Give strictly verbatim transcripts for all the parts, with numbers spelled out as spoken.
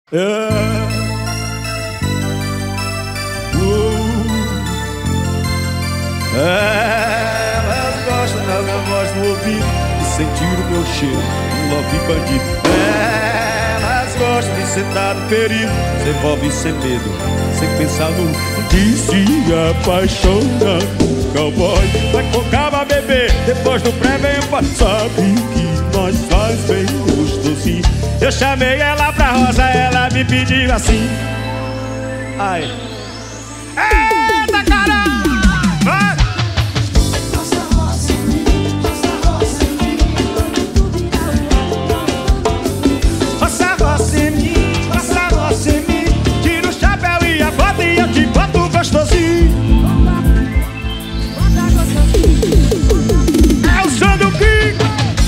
É. Uh. Elas gostam da minha voz no ouvido e sentir o meu cheiro, um love bandido. Elas gostam de sentar no perigo, sem envolve sem medo, sem pensar no que se apaixona. Cowboy vai com calma, bebê, depois do pré vem o sabe que nós faz bem gostosinho. Eu chamei ela pra rosa, ela me pediu assim. Ai. Eita, caralho! Vai! Roça, roça em mim, roça, roça em mim. Roça, roça em mim, roça, roça em mim. Tira o chapéu e a bota e eu te boto gostosinho. É o som do Kiko.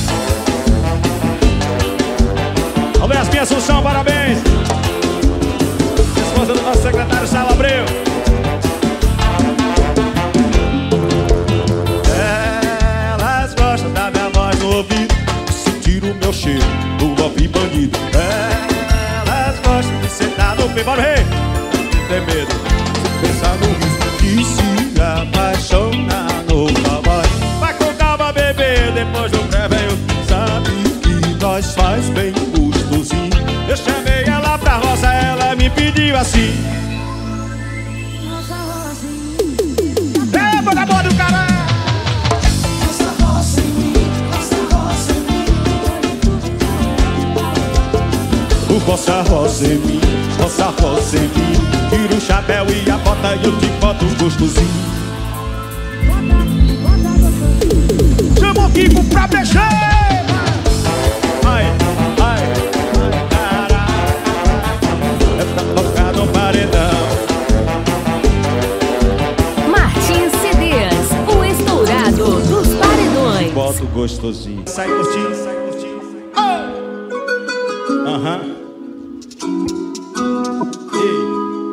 Vamos ver as minhas Assunção, parabéns. Esposa do nosso secretário Sala Abreu. Elas gostam da minha voz no ouvido, sentir o meu cheiro do golpe bandido. Elas gostam de sentar no pé, bora rei, não tem medo, pensar no risco de se apaixonar no cowboy. Vai com calma, bebê, depois do pré-veio, sabe que nós faz bem gostosinho. Eu chamei ela pra roça, ela me pediu assim. É, vagabundo do caralho! Roça, roça em mim, roça, roça em mim. O roça, roça em mim, roça, roça em mim. Tira o chapéu e a bota e eu te boto gostosinho. Chama o Kiko pra beijar. Ai, ai, ai, caralho. É pra tocar no paredão. Martins C Ds, o estourado dos paredões. Boto gostosinho. Sai curtindo, sai curtindo. Aham. Ei.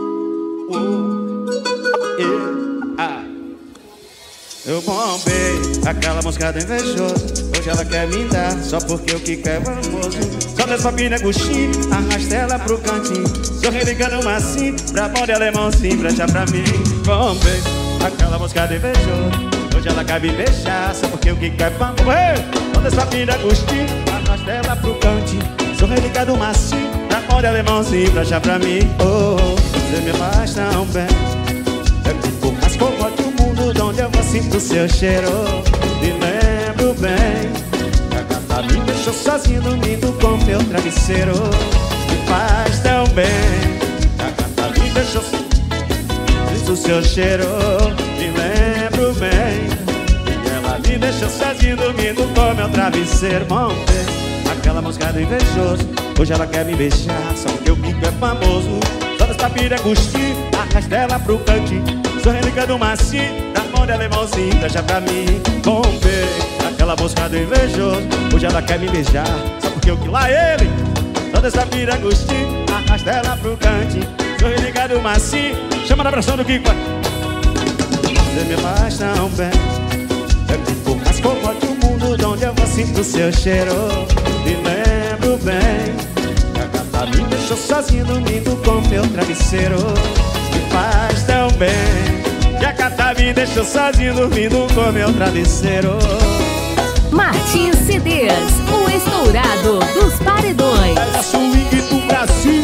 Oh. Ei. Ah. Eu bombei aquela música do invejoso. Hoje ela quer me dar, só porque o Kiko é famoso. Só nessa papinha Agostinho, arrasta ela pro cantinho. Só religando uma assim, pra pôr de alemãozinho, pra achar pra mim. Bombei aquela música do invejoso. Hoje ela quer me beijar, só porque o Kiko é famoso. Só nessa papinha Agostinho, arrasta ela pro cantinho. Só religando uma assim, pra pôr de alemãozinho, pra achar pra mim. Oh, você me faz tão bem. É tipo mais como do mundo, de onde eu vou sinto o seu cheiro. Me lembro bem, a gata me deixou sozinho dormindo com meu travesseiro. Me faz tão bem, a gata me deixou sinto o seu cheiro. Me lembro bem, e ela me deixou sozinho dormindo com meu travesseiro. Vamos ver aquela música do invejoso. Hoje ela quer me beijar, só porque o Kiko é famoso. Só nessa pilha Agostinho, arrasta ela pro cantinho. Sou religando macio, da mão de alemãozinho, deixa pra mim. Bombei aquela música do invejoso. Hoje ela quer me beijar, só porque eu que lá ele. Só dessa pilha Agostinho, arrasta ela pro cantinho. Sou religado macio, chama na pressão do Kiko. Você me faz tão bem. É tipo mais como do mundo, de onde eu vou sinto o seu cheiro. Me lembro bem, a gata me deixou sozinho dormindo com meu travesseiro. Me faz tão bem, que a gata me deixou sozinho dormindo com meu travesseiro. Martins C Ds, o estourado dos paredões. É swing do Brasil.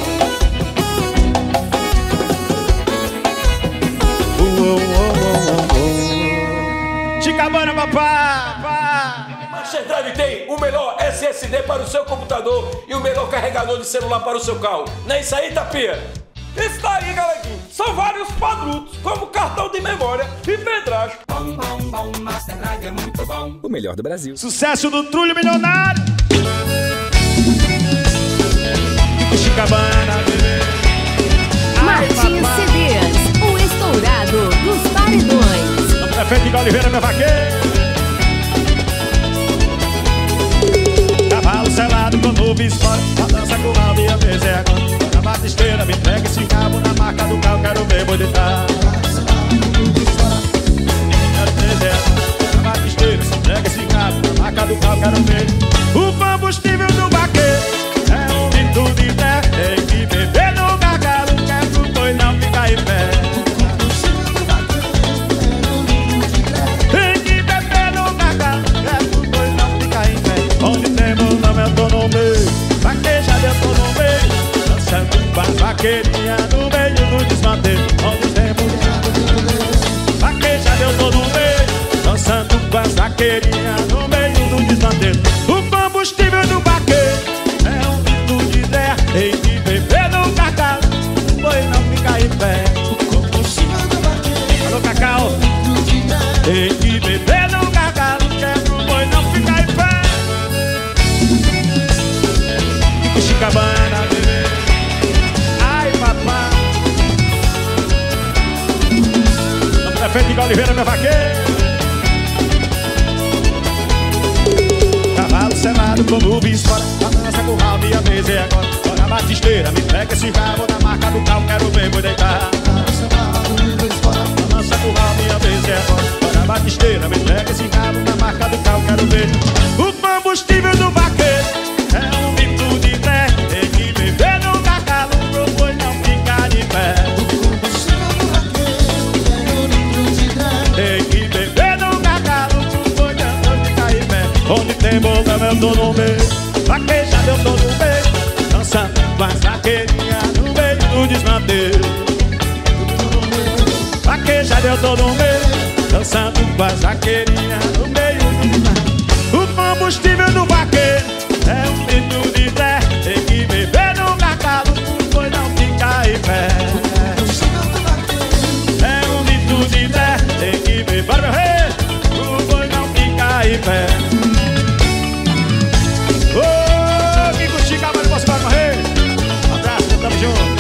Oh, oh, oh, oh, oh. Chicabana, papá. Maxdrive tem o melhor S S D para o seu computador e o melhor carregador de celular para o seu carro. Não é isso aí, Tapia? Isso daí, galeguinho. São vários produtos, como cartão de memória e pendrive. Bom, bom, bom, Maxdrive é muito bom. O melhor do Brasil. Sucesso do Trulho Milionário. Kiko Chicabana, bebê. Martins C Ds, o estourado dos paredões. O prefeito de Oliveira, meu vaqueiro. Cavalo selado com nuvens fora, a dança com o e a vez é agora. Na batisteira me entrega esse cabo, na marca do carro quero ver boi de trás. Na batisteira se entrega esse cabo, na marca do carro quero ver. O combustível do vaqueiro é um litro de terra, tem que beber. vaqueirinha no meio do desmanteiro, onde tem mulher. Vaquejada eu tô no meio, dançando com as vaqueirinhas no meio do desmanteiro. O combustível do vaqueiro é um litro de Zé. Tem que beber no cacau, pois não fica em pé. O combustível do vaqueiro, alô Cacau, tem que beber no cacau, pois não fica em pé. Fico Chicabana, bebê. Ai papai, vamos na frente de Oliveira, meu vaqueiro. Cavalo selado como bispo, balança com o rabo e a mesa é agora. Bora batisteira, me pega esse rabo na marca do carro, quero ver vou deitar. Balança com o rabo e a mesa é agora. Bora batisteira, me pega esse rabo na marca do carro, quero ver. O combustível do vaqueiro é um litro de Zé. Tem que beber no cacalo, pois não ficar de pé. O combustível do vaqueiro é um litro de Zé. Tem que beber no cacalo, pois não ficar de pé. Onde tem boca eu tô no meio, vaquejada eu tô no meio, dançando com as vaqueirinhas no meio do desmanteiro. Vaquejada eu tô no meio, dançando com as vaqueirinhas no meio do desmanteiro. O combustível do vaqueiro é um litro de Zé. Tem que beber no cacalo, pois não fica em pé. É um litro de Zé. Tem que beber, bora meu rei, pois não fica em pé. Ô, Kiko Chica, mas posso para morrer? Um abraço, tamo junto.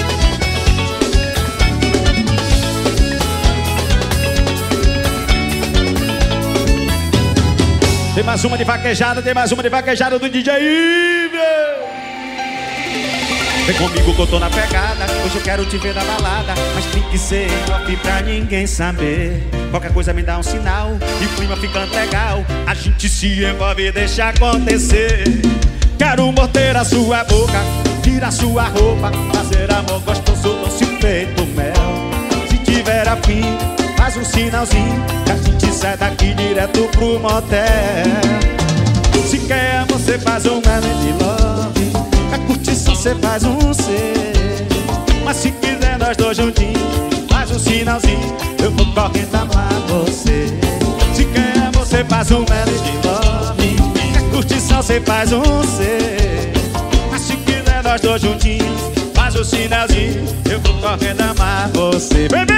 Tem mais uma de vaquejada, tem mais uma de vaquejada do D J Iver. Vem comigo que eu tô na pegada, hoje eu quero te ver na balada, mas tem que ser em off pra ninguém saber. Qualquer coisa me dá um sinal e o clima ficando legal, a gente se envolve e deixa acontecer. Quero morder a sua boca, tirar sua roupa, fazer amor gostoso, doce feito mel. Se tiver afim, faz um sinalzinho, que a gente sai daqui direto pro motel. Se quer, você faz um melody love, a curtição você faz um C. Mas se quiser nós dois juntinhos, faz um sinalzinho, eu vou correndo amar você. Se quer, você faz um melody love, a curtição você faz um C. Mas se quiser nós dois juntinhos, faz um sinalzinho, eu vou correndo amar você. Bebê!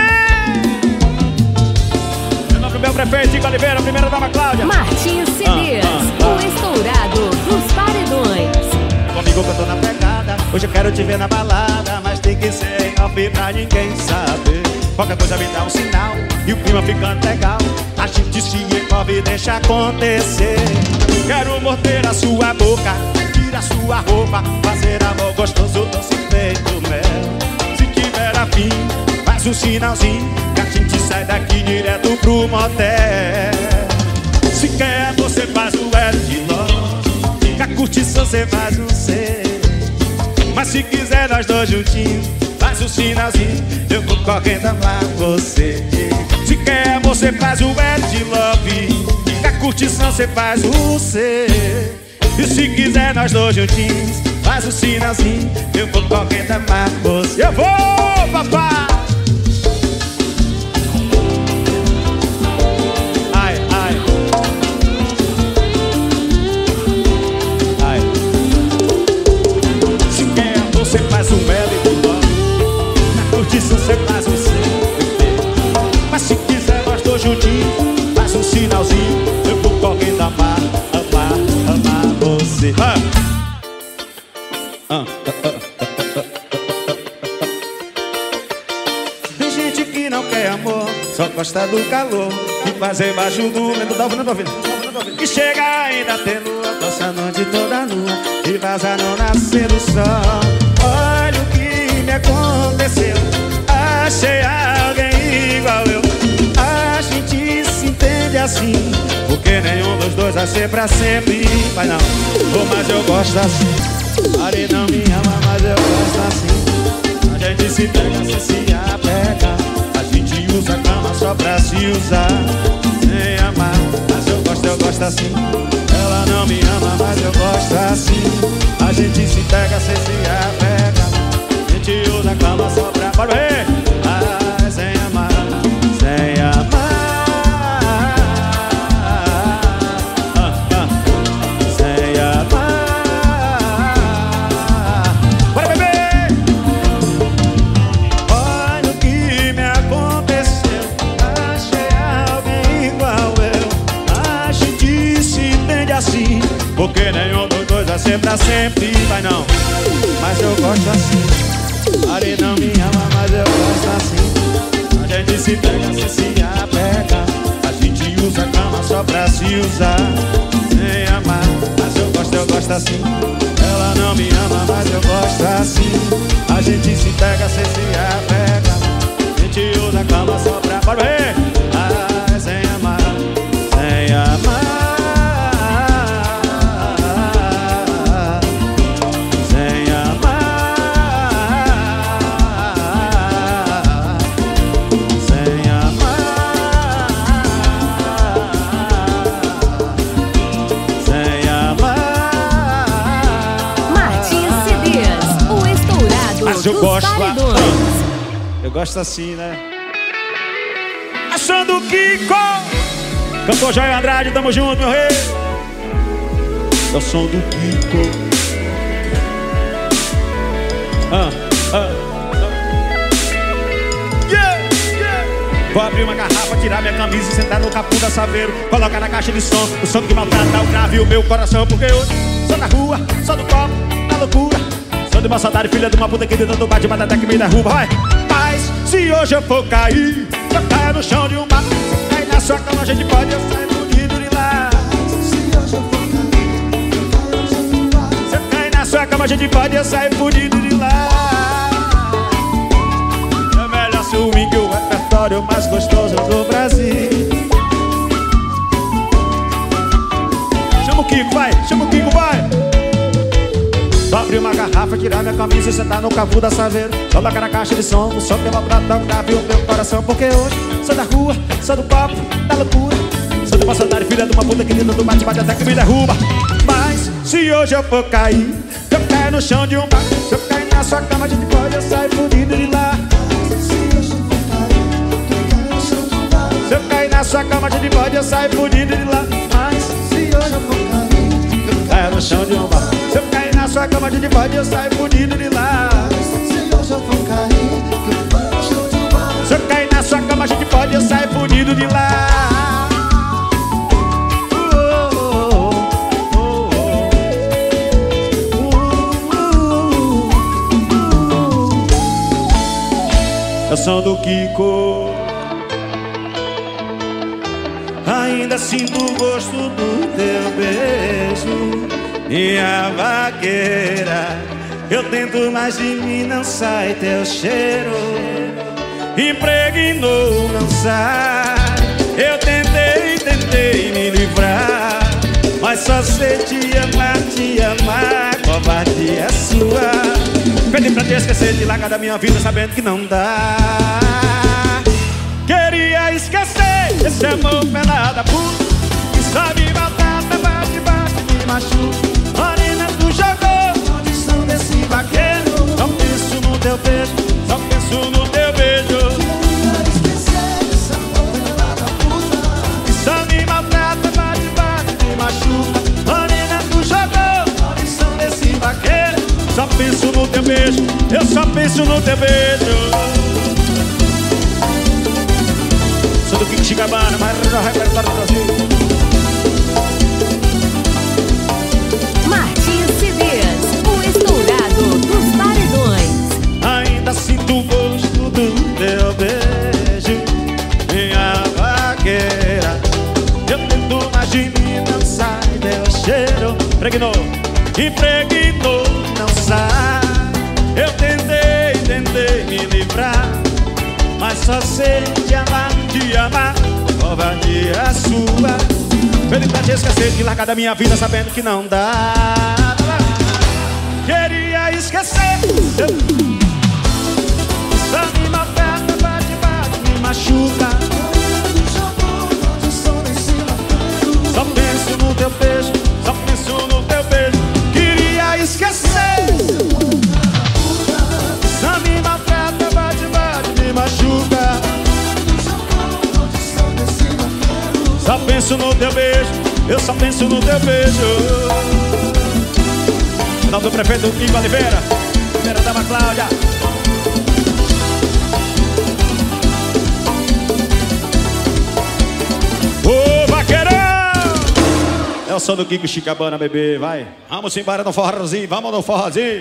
Meu prefeito Chico Oliveira, primeira dama Cláudia. Martins C Ds, ah, ah, ah. O estourado dos paredões. Comigo que eu tô na pegada, hoje eu quero te ver na balada, mas tem que ser em off pra ninguém saber. Qualquer coisa me dá um sinal e o clima ficando legal, a gente se envolve e deixa acontecer. Quero morder a sua boca, tirar sua roupa, fazer amor gostoso, doce feito mel. Se tiver afim, faz um sinalzinho, que a gente sai daqui direto pro motel. Se quer, você faz o L de love, que a curtição você faz um C. Mas se quiser nós dois juntinhos, faz um sinalzinho, eu vou correndo amar você. Se quer, você faz o L de love, que a curtição você faz um C. E se quiser nós dois juntinhos, faz um sinalzinho, eu vou correndo amar você. Eu vou, papai! Você faz um L de love, na curtição você faz um C. Mas se quiser nós dois juntinhos, faz um sinalzinho, eu vou correndo amar, amar, amar você. Ah. Ah, ah, ah, ah, ah, ah. Tem gente que não quer amor, só gosta do calor e fazer baixo do vento. Tá ouvindo, tá ouvindo? Que chega ainda ter lua, passa a noite toda nua e vaza não nascer o sol. Olha o que me aconteceu, achei alguém igual eu. A gente se entende assim, porque nenhum dos dois vai ser pra sempre. Vai não, oh, mas eu gosto assim. Ari não me ama, mas eu gosto assim. A gente se pega, se se apega, a gente usa a cama só pra se usar, sem amar. Mas eu gosto, eu gosto assim. Ela não me ama, mas eu gosto assim. A gente se pega, cê se apega, a gente usa a cama pra sempre. Vai não, mas eu gosto assim. Ali não me ama, mas eu gosto assim. A gente se pega, se se apega. A gente usa a cama só pra se usar. Sem amar, mas eu gosto, eu gosto assim. Ela não me ama, mas eu gosto assim. A gente se pega, se se apega. A gente usa a cama só pra... Bora ver! Ah, sem amar, sem amar. Eu gosto, eu gosto assim, né? Achando Kiko, cantor Jair Andrade, tamo junto, meu rei. É o som do Kiko. Ah, ah, ah. Yeah, yeah. Vou abrir uma garrafa, tirar minha camisa e sentar no capô da Saveiro. Colocar na caixa de som, o som que maltrata o grave e o meu coração. Porque hoje sou da rua, sou do copo, na loucura. Sou de uma saudade, filha de uma puta que de tanto bate, bate até que me derruba, vai. Mas se hoje eu for cair, eu caio no chão de um bar. Se cair na sua cama, a gente pode, eu saio fudido de lá. Se hoje eu for cair, eu caio no chão de um bar. Se eu cair na sua cama, a gente pode, eu saio fudido de lá. É melhor swing que o repertório mais gostoso do Brasil. Chama o Kiko, vai, chama o Kiko, vai. Vou abrir uma garrafa, tirar minha camisa e sentar no cavu da Saveiro. Colocar na caixa de som, o som que eu vou pra tão grave o meu coração. Porque hoje sou da rua, sou do copo, da loucura. Sou de uma saudade, filha de uma puta que linda do bate, bate até que me derruba. Mas se hoje eu for cair, eu caio no chão de um bar. Se eu cair na sua cama, a gente pode, eu saio fudido de lá. Se eu cair na sua cama, a gente pode, eu saio fudido de lá. Mas se hoje eu for cair, eu caio no chão de um bar. Se eu cair na sua cama, a gente pode, eu saio fudido de lá. Se hoje eu for cair, eu caio no chão de um bar. Se eu cair na sua cama, a gente pode, eu saio fudido de lá. É o som do Kiko. Ainda sinto o gosto do teu beijo, minha vaqueira. Eu tento, mas de mim não sai teu cheiro. Impregnou, não sai. Eu tentei, tentei me livrar, mas só sei te amar, te amar. Covardia sua. Pedi pra te esquecer de largar da minha vida, sabendo que não dá. Queria esquecer esse amor pelada puta, que só me maltrata, bate, bate, me machuca. Morena, tu jogou condição desse vaqueiro. Não penso no teu beijo, só penso no teu beijo. Queria esquecer esse amor pelada puta, que só me maltrata, bate, bate, me machuca. Morena, tu jogou condição desse vaqueiro. Só penso no teu beijo, eu só penso no teu beijo. Sou do Kiko Chicabana, mas no repertório do Brasil. Martins C Ds, o estourado dos paredões. Ainda sinto o gosto do teu beijo, minha vaqueira. Eu tento, mas de mim não sai teu cheiro. Impregnou, impregnou, não sai. Eu tentei, tentei me livrar, mas só sei te amar, te amar. Covardia sua. Pedi pra te esquecer de largar da minha vida, sabendo que não dá. Queria esquecer. Só me maltrata, bate, bate, me machuca. Só penso no teu beijo, só penso no teu beijo. Queria esquecer. Só me maltrata, bate, bate, me machuca. Só penso no teu beijo, eu só penso no teu beijo. Final do prefeito Ivo Oliveira, primeira dama Cláudia. Ô vaqueirão, é o som do Kiko Chicabana, bebê, vai. Vamos embora no forrozinho, vamos no forrozinho.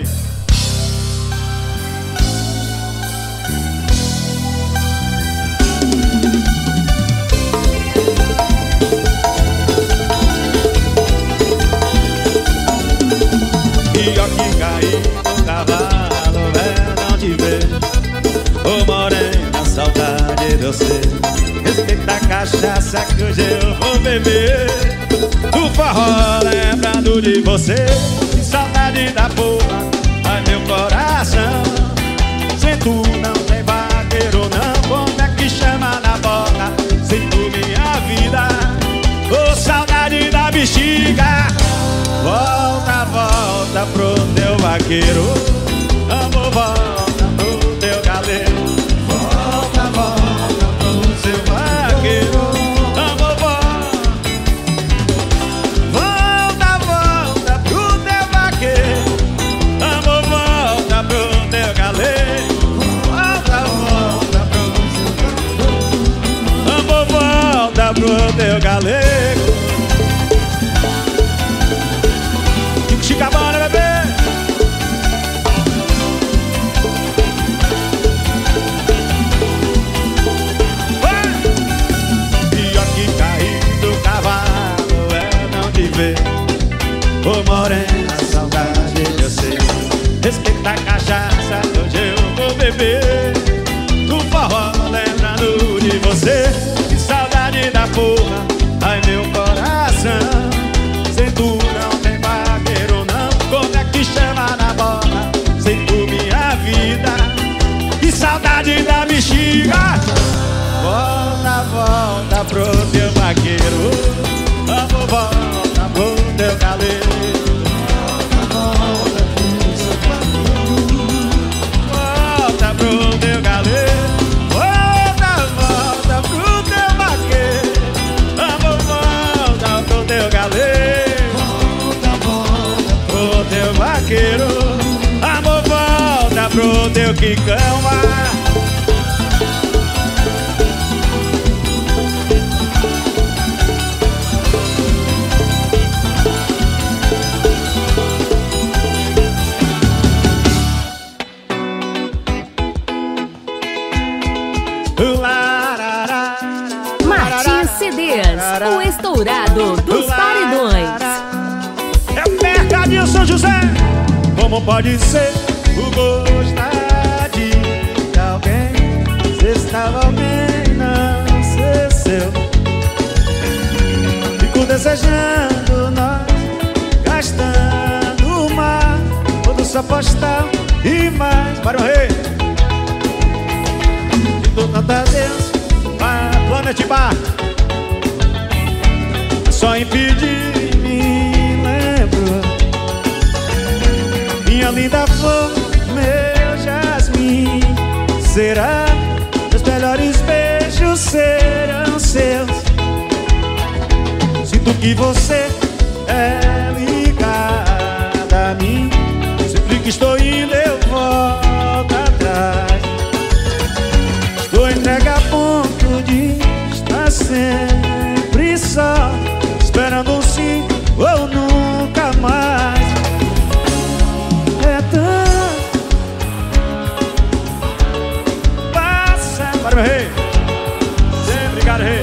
E ó que caí no cavalo, é não te ver. Ô morena, saudade de você. Respeita a cachaça que hoje eu vou beber. O forró lembrando de você. Que saudade da porra, ai meu coração. Sem tu não tem vaqueiro não. Como é que chama na boca? Sem tu minha vida. Ô saudade da bexiga. Volta, volta pro teu vaqueiro. Amor, volta pro teu galeiro. Volta, volta pro seu vaqueiro. Amor, volta. Volta, volta pro teu vaqueiro. Amor, volta pro teu galeiro. Volta, volta pro seu vaqueiro. Amor, volta pro teu galeiro. Chicabana, bebê. Vai! E ó que caí do cavalo é não te ver. Ô morena, saudade de você. Respeita a cachaça que hoje eu vou beber. No forró lembrando de você. Que saudade da porra, ai meu coração. Sem tu não tem vaqueiro não. Como é que chama na bola? Sem tu minha vida. Que saudade da bexiga. Volta, volta pro teu vaqueiro. Amor, volta pro teu galeiro. Volta, volta pro seu vaqueiro. Volta pro teu galeiro. Volta, volta pro teu vaqueiro. Amor, volta pro teu galeiro. Teu vaqueiro, amor, volta pro teu quicão, vai. Martins C Ds, o estourado dos paredões. São José, como pode ser o gostar de alguém se estava alguém não ser seu? Fico desejando nós, gastando mais, todo só postal e mais. Para o rei, sinto tanta Deus, a Planet Bar, só impedir me lembro. Minha linda flor, meu jasmim, será? Meus melhores beijos serão seus. Sinto que você é ligada a mim. Sempre que estou indo eu volto atrás. Estou entregue a ponto de estar sempre só, esperando um sim ou nunca mais. Para meu rei, sempre obrigado, rei.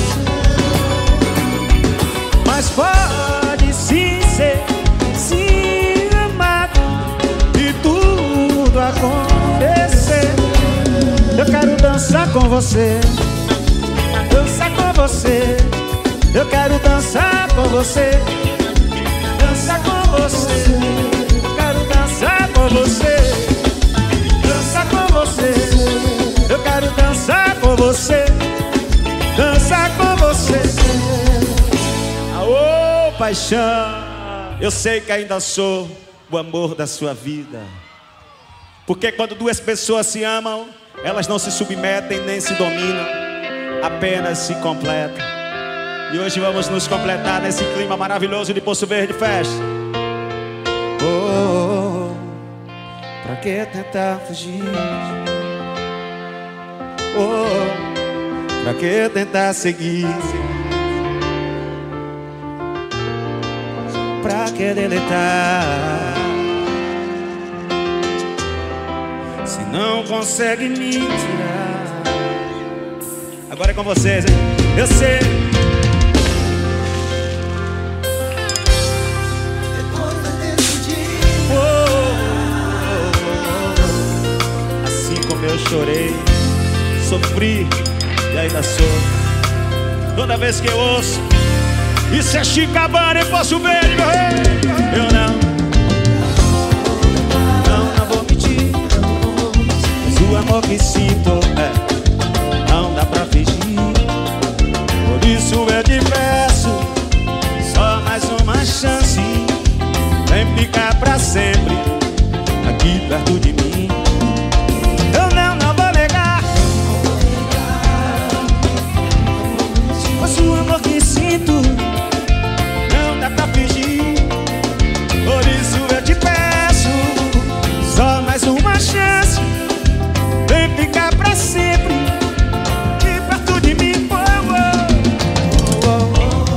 Mas pode sim ser, sim amar e tudo acontecer. Eu quero dançar com você, dançar com você. Eu quero dançar com você, dançar com você. Eu quero dançar com você, dançar com você. Eu quero dançar com você, dançar com você. Aô, paixão, eu sei que ainda sou o amor da sua vida. Porque quando duas pessoas se amam, elas não se submetem nem se dominam, apenas se completam. E hoje vamos nos completar nesse clima maravilhoso de Poço Verde Festa. Oh, oh, oh, pra que tentar fugir? Oh, pra que tentar seguir? pra que deletar? Se não consegue me tirar. Agora é com vocês, hein? Eu sei. Depois desse dia, Oh, oh, oh, oh. Assim como eu chorei, sofri e ainda sou. Toda vez que eu ouço isso é Chicabana e Poço Verde, meu rei. Eu não, não, não vou mentir. Mas o amor que sinto é, não dá pra fingir. Por isso eu te peço só mais uma chance. Vem ficar pra sempre aqui perto de mim. Eu não, não vou negar. Mas o amor que sinto não dá pra fingir. Por isso eu te peço só mais uma chance. Vem ficar pra sempre aqui perto de mim. Oh, oh, oh, oh,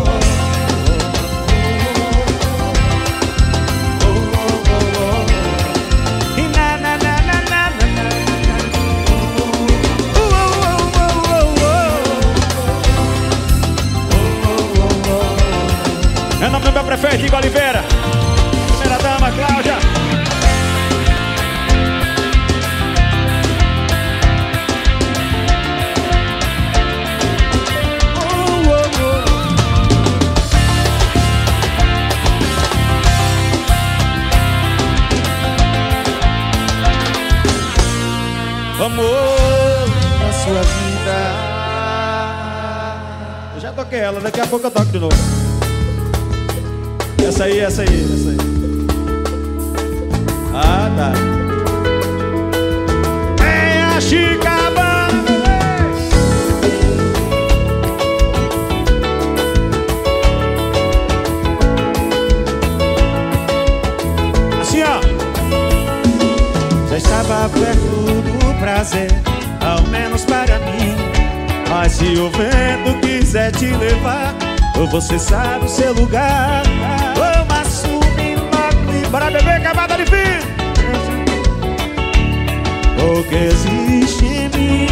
oh, oh, oh, oh. E na, na, na, na, na, na, na. Oh, oh, oh, oh, oh. É o nome do meu prefeito, Igor Oliveira. Primeira dama, Cláudia. Oh, oh, oh. Amor da sua vida. Eu já toquei ela, daqui a pouco eu toco de novo. Essa aí, essa aí, essa aí. Ah, tá. É a Chicabana. Assim, ó. Já estava perto do prazer, ao menos para mim. Mas se o vento quiser te levar, ou você sabe o seu lugar, ou assume logo e bora beber camada de vinho. O que existe em mim,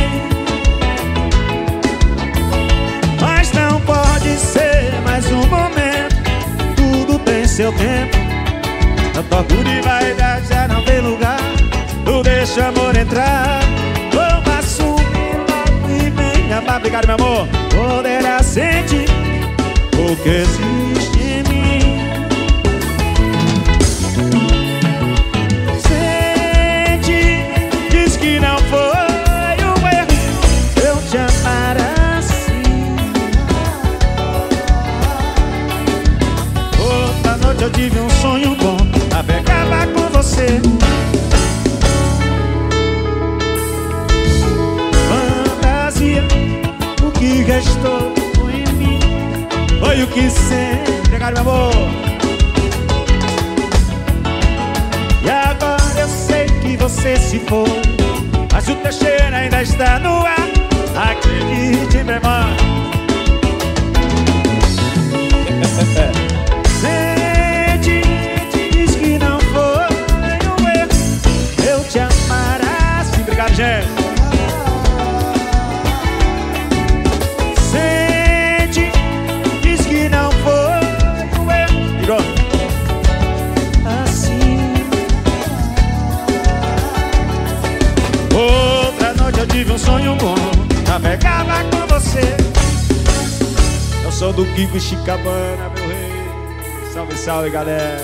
mas não pode ser mais um momento. Tudo tem seu tempo. Não procure vaidade, já não tem lugar. Tu deixa amor entrar, ou assume logo e venha pra brigar, meu amor. Poderá sentir o que existe em mim. Sente, diz que não foi um erro eu te amar assim. Outra noite eu tive um sonho bom, navegava com você. Fantasia, o que restou foi o que sempre. Obrigado, meu amor. E agora eu sei que você se foi, mas o teu cheiro ainda está no ar. Acredite, meu irmão. Sente, diz que não foi um erro eu te amar assim. Obrigado, gente. Eu tive um sonho bom, navegava com você. Eu sou do Kiko Chicabana, meu rei. Salve, salve, galera.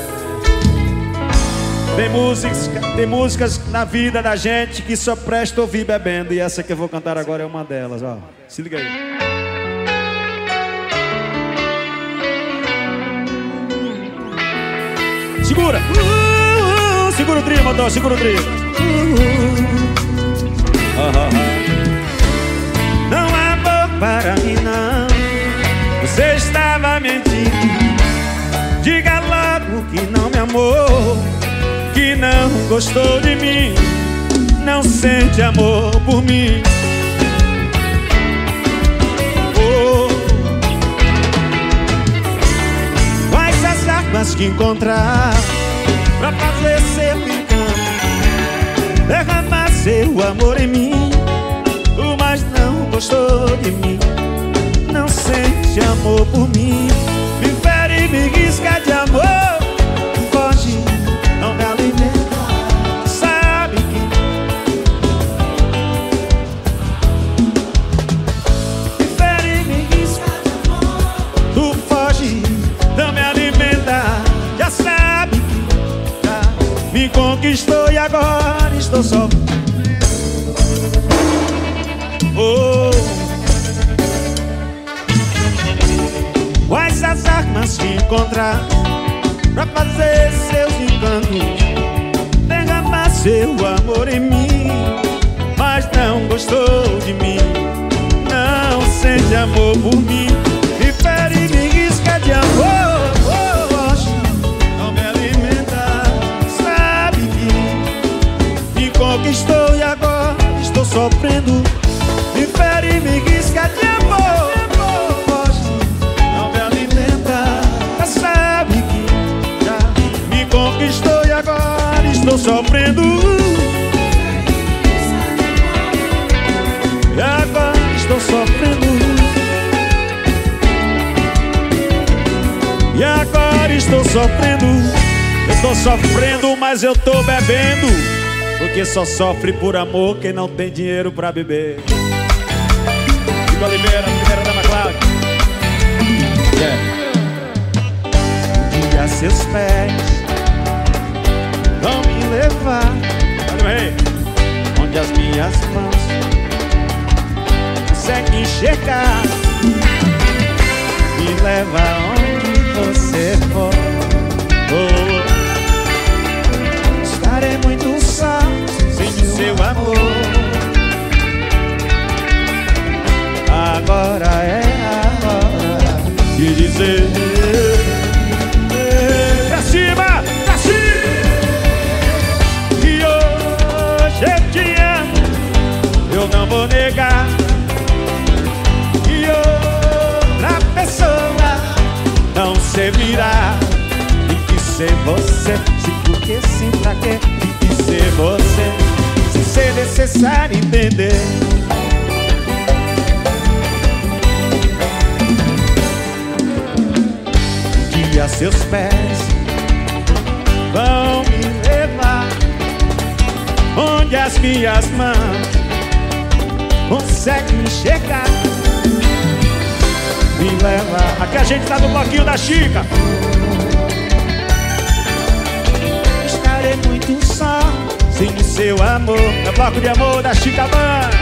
Tem músicas, tem músicas na vida da gente que só presta ouvir bebendo. E essa que eu vou cantar agora é uma delas, ó. Se liga aí. Segura! Uh, uh, segura o trio, motor, segura o trio. Uh, uh. Não há amor para mim, não. Você estava mentindo. Diga logo que não me amou, que não gostou de mim, não sente amor por mim. Oh. Vai se armas que encontrar pra fazer seu encanto, derramar seu amor em mim. Mas não gostou de mim, não sente amor por mim, me fere e me risca de amor, foge, não me alimenta, sabe que me fere e me risca de amor, tu foge, não me alimenta, já sabe que já me conquistou e agora estou só. Oh. Quais as armas que encontrar pra fazer seus encantos, derramar seu amor em mim, mas não gostou de mim, não sente amor por mim, me fere e me risca de amor, oh, não me alimenta, sabe que me conquistou e agora estou sofrendo. Me fere e me risca de amor, não me alimenta, sabe que já me conquistou e agora estou sofrendo. E agora estou sofrendo. E agora estou sofrendo. Eu estou sofrendo, mas eu tô bebendo, porque só sofre por amor quem não tem dinheiro pra beber. Oliveira, primeira dama Cláudia. Yeah. Um dia seus pés vão me levar, onde as minhas mãos conseguem chegar, me leva onde você for. Oh, estarei muito só sem seu amor. Agora é a hora de dizer pra cima, pra cima, que hoje eu te amo, eu não vou negar, que outra pessoa não servirá. Tem que ser você, se porque sim, pra quê? Tem que ser você, se ser necessário entender. A seus pés vão me levar onde as minhas mãos conseguem chegar, me levar. Aqui a gente tá no bloquinho da Chica. Estarei muito só sem o seu amor. É o bloco de amor da Chica Band.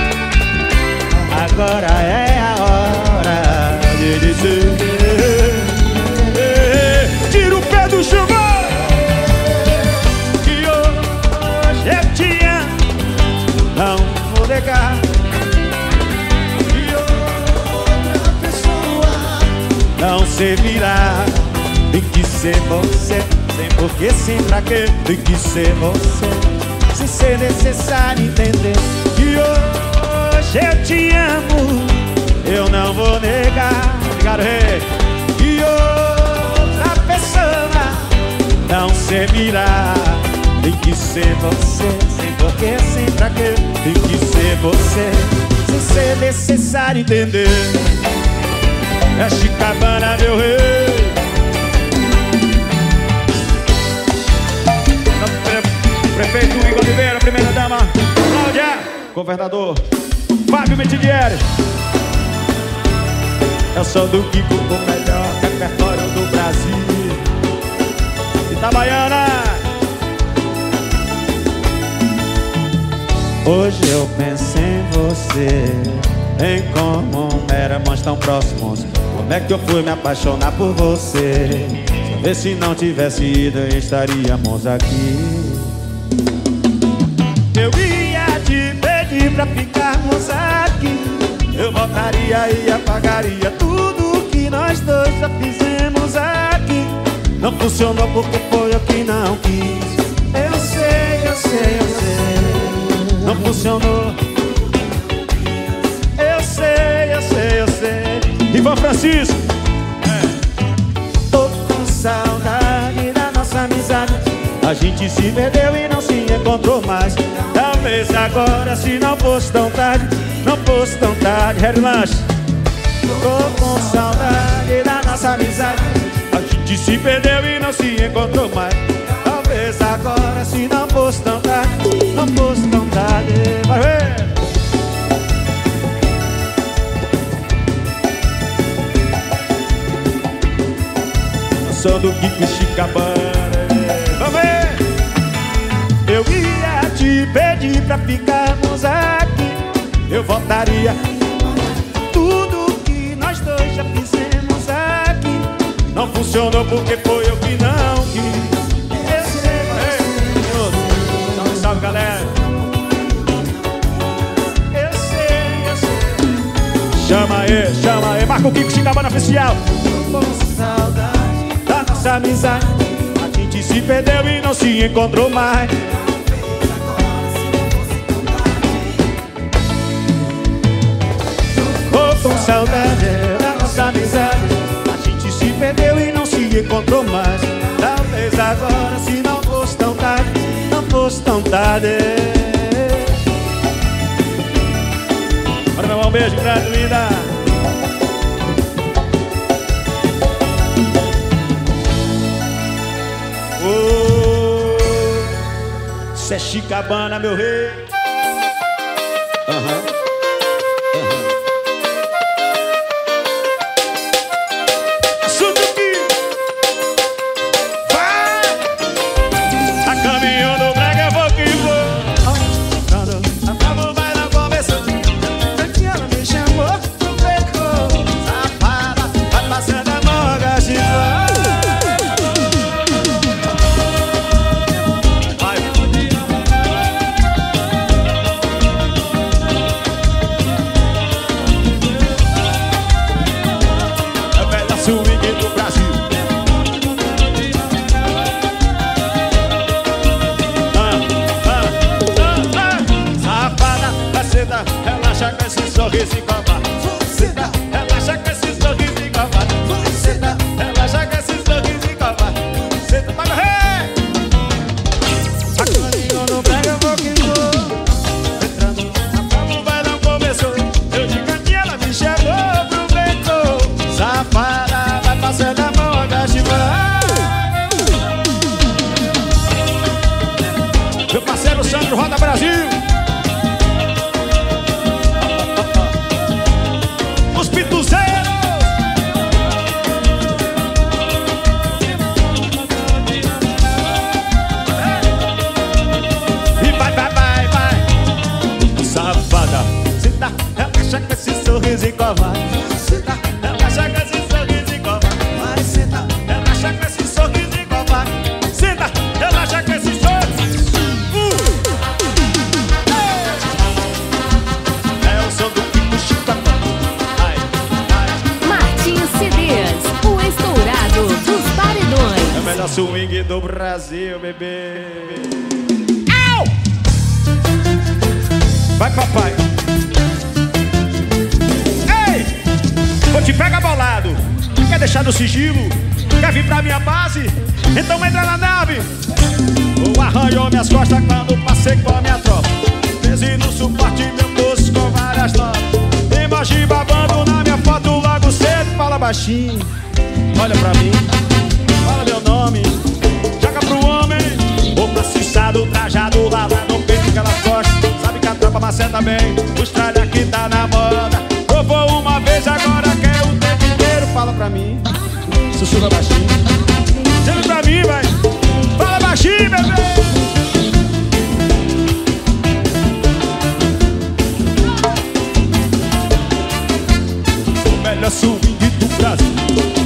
Agora é a hora de dizer, tira o pé do chão, que hoje eu te amo, não vou negar, que outra pessoa não servirá. Tem que ser você, sem porquê, sem pra quê. Tem que ser você, sem ser necessário entender, que hoje eu te amo, eu não vou negar. Obrigado, rei. Que outra pessoa não servirá. Tem que ser você, sem porquê, sem pra quê. Tem que ser você, sem ser necessário entender. É Chicabana, meu rei. Prefeito Igor Oliveira, primeira dama Cláudia, governador Fábio Mitidieri. Eu sou do Kiko, o melhor repertório do Brasil. Itabaiana. Hoje eu penso em você, em como éramos tão próximos. Como é que eu fui me apaixonar por você? Talvez se não tivesse ido, estaríamos aqui. Eu ia te pedir pra ficarmos aqui. Eu voltaria e apagaria tudo que nós dois já fizemos aqui. Não funcionou porque foi eu que não quis. Eu sei, eu sei, eu sei. Não funcionou. Eu sei, eu sei, eu sei. Ivan Francisco. É. Tô com saudade A gente se perdeu e não se encontrou mais. Talvez agora, se não fosse tão tarde, não fosse tão tarde. Harry Lanche, tô com saudade da nossa amizade. A gente se perdeu e não se encontrou mais. Talvez agora, se não fosse tão tarde, não fosse tão tarde. Vai ver! Sou do Kiko Chicabana. Vamos ver! Eu ia te pedir pra ficarmos aqui. Eu voltaria tudo que nós dois já fizemos aqui. Não funcionou porque foi eu que não quis. Eu sei, salve, salve, galera. Eu sei, eu sei. Chama aí, chama aí. Marca o Kiko Chicabana oficial. Tô com saudade da nossa amizade. A gente se perdeu e não se encontrou mais. Tô com saudade da nossa amizade. A gente se perdeu e não se encontrou mais. Talvez agora, se não fosse tão tarde, não fosse tão tarde. Bora, meu irmão, um beijo grande, linda. Oh, cê é Chicabana, meu rei. Aham. Uhum. Relaxa com esse sorriso encovado. Relaxa com esse sorriso encovado. Relaxa com esse sorriso encovado. Senta pra morrer. A caminho no brega eu vou que vou. Entrando na cama, vai não começou. Eu de cantinho ela me chamou, aproveitou. Safada, vai passando a mão, agacha e vai. Meu parceiro Sandro Roda Brasil. Relaxa com esse sorriso encovado. Relaxa com esse sorriso encovado. Vai, senta. Relaxa com esse sorriso encovado. Senta, relaxa com esse sorriso. uh. É o som do Kiko Chicabana. Martinho C Ds, o estourado dos paredões. É o melhor swing do Brasil, bebê. Au! Vai, papai. Vou te pegar bolado. Quer deixar no sigilo? Quer vir pra minha base? Então entra na nave. Ou arranhou minhas costas quando passei com a minha tropa. Pese no suporte meu bolso com várias notas. Imagem babando na minha foto logo cedo. Fala baixinho, olha pra mim, fala meu nome. Joga pro homem. Ou maciçado, trajado, lavado, peito que elas gostam. Sabe que a tropa maceta bem. O estralho aqui tá na moda. Provou uma vez, agora quer o tempo inteiro. Fala pra mim, sussurra baixinho. Diz pra mim, vai. Fala baixinho, bebê. O melhor swing do Brasil.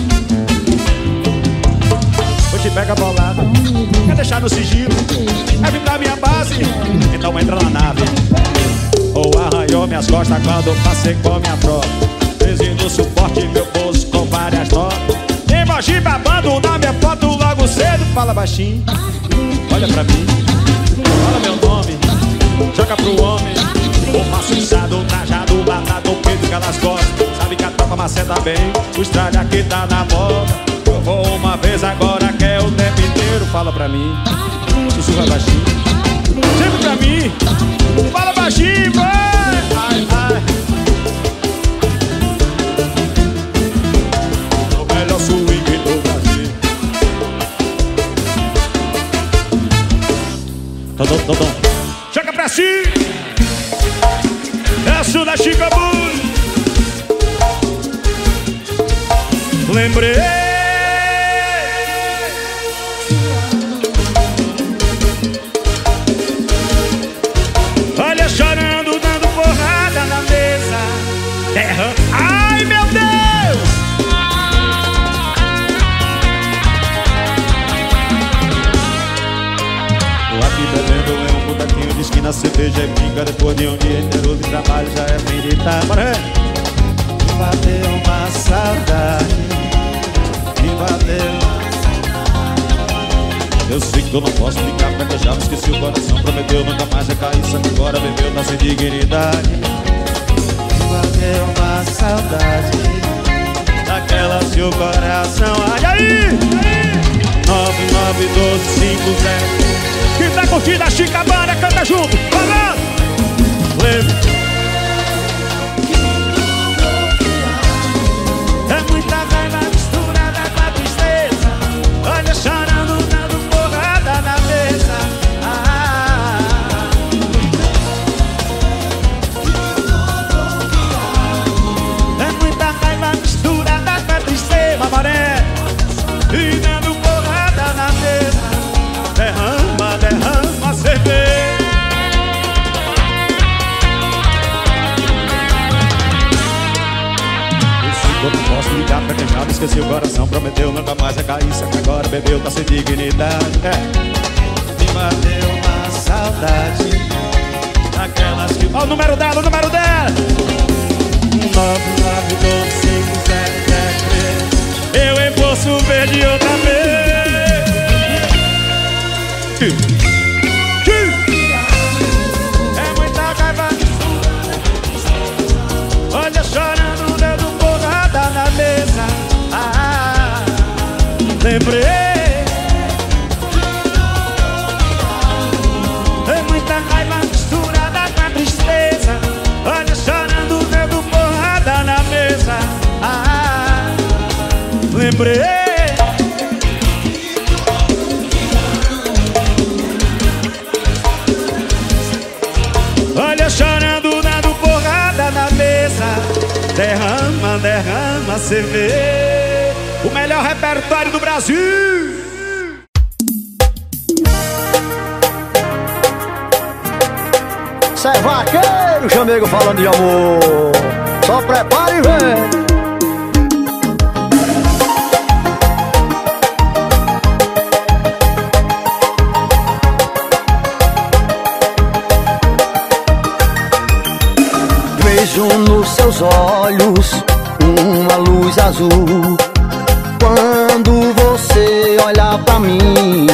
Vou te pegar bolada. Quer deixar no sigilo? Quer vir pra minha base? Então entra na nave. Ou arranhou minhas costas quando passei com minha tropa. Pese no suporte meu bolso com várias notas. Emoji babando na minha foto logo cedo. Fala baixinho, olha pra mim, fala meu nome. Joga pro homem. O maciçado, trajado, batado, o peito que elas gostam. Sabe que a tropa maceta bem. O estralho aqui tá na moda. Eu vou uma vez, agora quer o tempo inteiro. Fala pra mim, vai baixinho. Sempre pra mim. Fala baixinho, vai. Ai, ai. O melhor swing do Brasil. Tom, tom, tom, tom. Chega pra si. Essa da Chica Blues. Lembrei. Olha chorando, dando porrada na mesa. Terra. Ai, meu Deus! Tô aqui bebendo é um botequinho de esquina, cerveja e brinca. Depois de um dia inteiro de trabalho já é fim de tarde. Me bateu uma saudade. Me bateu. Eu sei que eu não posso ficar perto, já me esqueci o coração. Prometeu nunca mais recair, só que agora bebeu, tá sem dignidade. Me bateu uma saudade daquela seu coração. Ai, aí! nove nove um dois cinco zero. Quem tá curtindo a Chica Banda, canta junto. Falando! Lembra? É muita raiva misturada com a tristeza. Olha chorando, dando porrada na mesa. Ah, é muita raiva misturada com a tristeza, Maré. E dando porrada na mesa. Derrama, derrama cerveja. Eu não posso ligar pra quem já me esqueceu o coração. Prometeu nunca mais recair, só que agora bebeu, tá sem dignidade. É. Me bateu uma saudade daquelas que... Ó o número dela, o número dela! nove nove dois cinco zero zero três. Eu em Poço Verde outra vez. É muita raiva. Olha chorando, dando porrada na mesa. Ah, lembrei. É muita raiva misturada com a tristeza. Olha chorando, dando porrada na mesa. Ah, lembrei. Olha chorando, dando porrada na mesa. Derrama, derrama, cê vê. O melhor repertório do Brasil. Cê é vaqueiro, chamego falando de amor. Só prepare e vem. Vejo nos seus olhos uma luz azul. Quando você olha pra mim,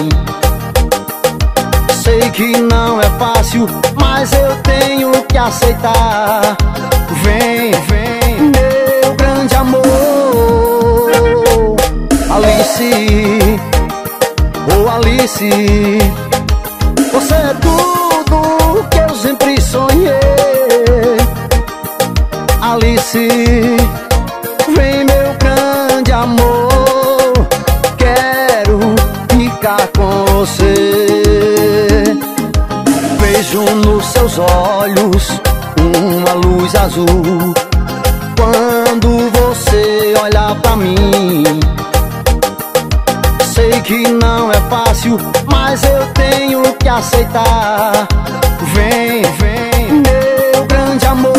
sei que não é fácil, mas eu tenho que aceitar. Vem, vem, meu grande amor. Alice, oh Alice, você é tudo que eu sempre sonhei. Alice, vem meu grande amor, quero ficar com você. Vejo nos seus olhos uma luz azul. Quando você olha pra mim, sei que não é fácil, mas eu tenho que aceitar. Vem, vem, meu grande amor.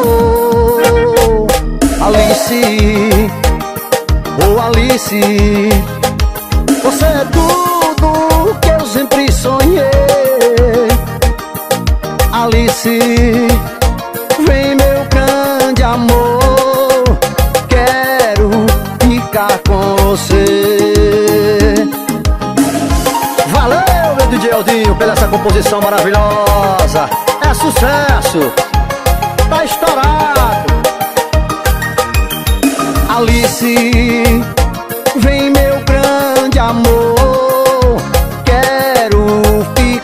Alice, oh Alice, você é tudo que eu sempre sonhei. Alice, vem meu grande amor, quero ficar com você. Valeu, meu D J Aldinho, pela essa composição maravilhosa. É sucesso, tá estourado. Alice, vem meu grande amor, quero ficar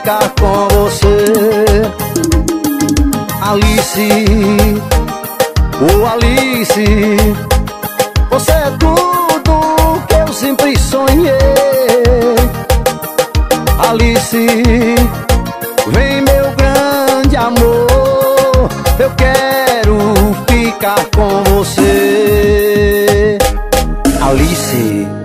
Alice, oh Alice, você é tudo que eu sempre sonhei. Alice, vem meu grande amor, eu quero ficar com você. Alice.